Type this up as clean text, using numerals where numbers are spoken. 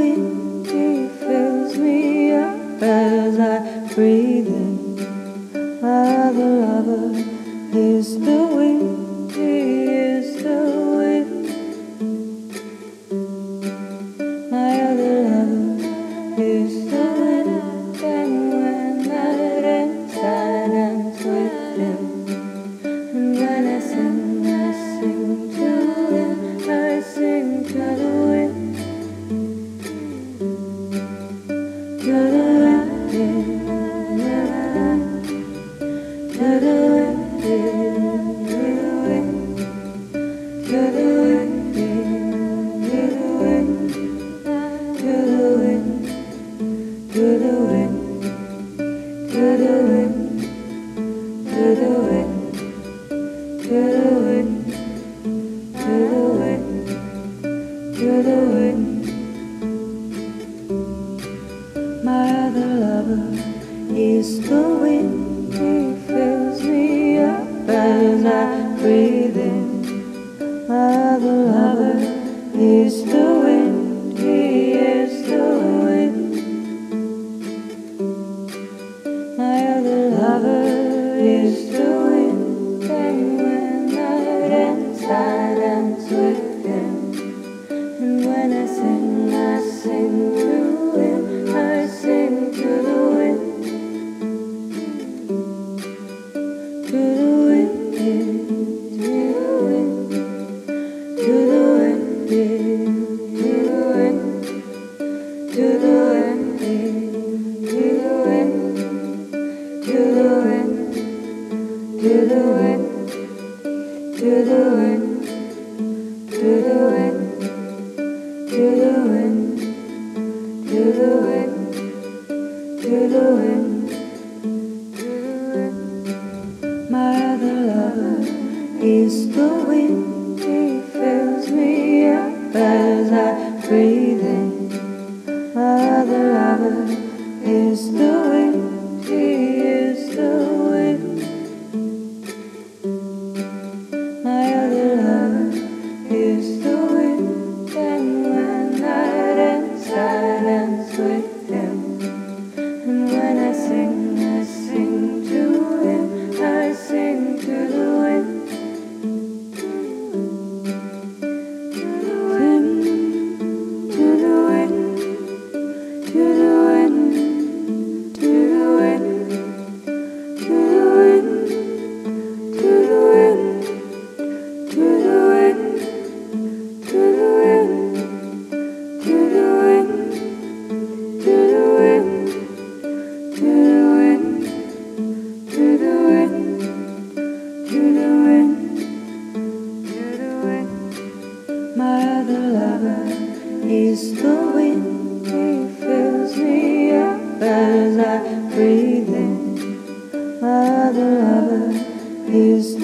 wind, he fills me up as I breathe in. My other lover is the wind, he is the wind. My other lover is the wind, and when night ends, I dance with him. And when I sing to him, I sing to the wind. To the wind, to the wind, to the wind, to the wind, to the wind, to the wind, to the wind, to the wind, to the wind, to the wind, to the wind. My other lover is the wind, he fills me up as I breathe in. My other lover is the wind, he is the wind. My other lover is the wind, and when night ends, I dance with him. And when I sing to him, I sing to the wind. To the wind, to the wind, to the wind, to the wind, to the wind, to the wind, to the wind, to the wind, to the wind, to the wind, to the wind, to the wind, to the wind. My other lover is the wind, he fills me up as I breathe in. My other lover is the wind, he is the wind. My other lover is the wind, and when night ends, I dance with him. And when I sing to him, I sing to the wind. To the wind, to the wind, to the wind, to the wind, to the wind, to the wind, to the wind, to the wind, to the wind, to the wind, to the wind, to the wind, to the wind. My other lover is the wind, he fills me up as I breathe in. My other lover is